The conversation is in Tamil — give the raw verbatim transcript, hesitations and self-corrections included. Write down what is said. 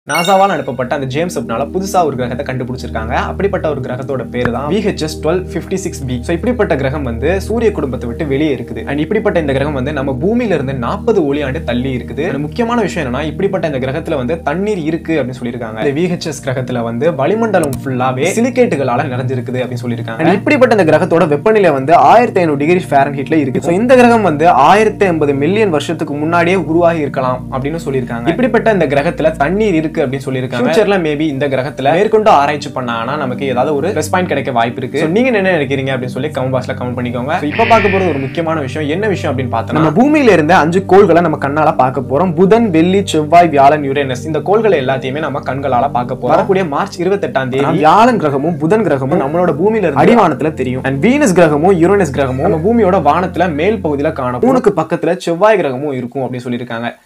நாசாவால் அனுப்பப்பட்ட அந்த ஜேம்ஸ் வெப்னால புதுசா ஒரு கிரகத்தை கண்டுபிடிச்சிருக்காங்க. அப்படிப்பட்ட ஒரு கிரகத்தோட பேரு தான் V H S twelve fifty-six b. So இப்படிப்பட்ட கிரகம் வந்து சூரிய குடும்பத்தை விட்டு வெளியே இருக்குது. அண்ட் இப்படிப்பட்ட இந்த கிரகம் வந்து நம்ம பூமியில இருந்து நாற்பது ஒளியாண்டு தள்ளி இருக்குது. முக்கியமான விஷயம் என்னன்னா இப்படிப்பட்ட இந்த கிரகத்துல வந்து தண்ணீர் இருக்கு அப்படின்னு சொல்லியிருக்காங்க. இந்த V H S கிரகத்துல வந்து வளிமண்டலம் ஃபுல்லாவே சிலிகேட்டுகளால நிறைஞ்சிருக்குது அப்படின்னு சொல்லியிருக்காங்க. இப்படிப்பட்ட இந்த கிரகத்தோட வெப்பநிலை வந்து ஆயிரத்தி ஐநூறு டிகிரி ஃபாரன்ஹீட்ல இருக்கு. சோ இந்த கிரகம் வந்து ஆயிரத்தி ஐம்பது மில்லியன் வருஷத்துக்கு முன்னாடியே உருவாகி இருக்கலாம் அப்படின்னு சொல்லியிருக்காங்க. இப்படிப்பட்ட இந்த கிரகத்துல தண்ணீர் இருக்கு அப்படின்னு சொல்லிருக்காங்க. ஃபியூச்சர்ல மேபி இந்த கிரகத்துல மேற்கொண்டு ஆராய்ச்சி பண்ணாங்கன்னா நமக்கு ஏதாவது ஒரு பிளஸ் பாயிண்ட் கிடைக்க வாய்ப்பு இருக்கு. சோ நீங்க என்ன நினைக்கிறீங்க அப்படின்னு சொல்லி கமெண்ட் பாக்ஸ்ல கமெண்ட் பண்ணிக்கோங்க. இப்போ பார்க்க போறது ஒரு முக்கியமான விஷயம். என்ன விஷயம் அப்படின்னு பார்த்தா நம்ம பூமியில இருந்து அஞ்சு கோள்களை நம்ம கண்ணால பார்க்க போறோம். புதன், வெள்ளி, செவ்வாய், வியாழன், யுரேனஸ். இந்த கோள்களை எல்லாத்தையுமே நம்ம கண்களால பார்க்க போறோம். வரக்கூடிய மார்ச் இருபத்தி எட்டாம் தேதி வியாழன் கிரகமும் புதன் கிரகமும் நம்மளோட பூமியில இருந்து அடிவானத்துல தெரியும். அண்ட் வீனஸ் கிரகமும் யுரேனஸ் கிரகமும் நம்ம பூமியோட வானத்துல மேல் பகுதியில காணும். மூணுக்கு பக்கத்துல செவ்வாய் கிரகமும் இருக்கும் அப்படின்னு சொல்லியிருக்காங்க.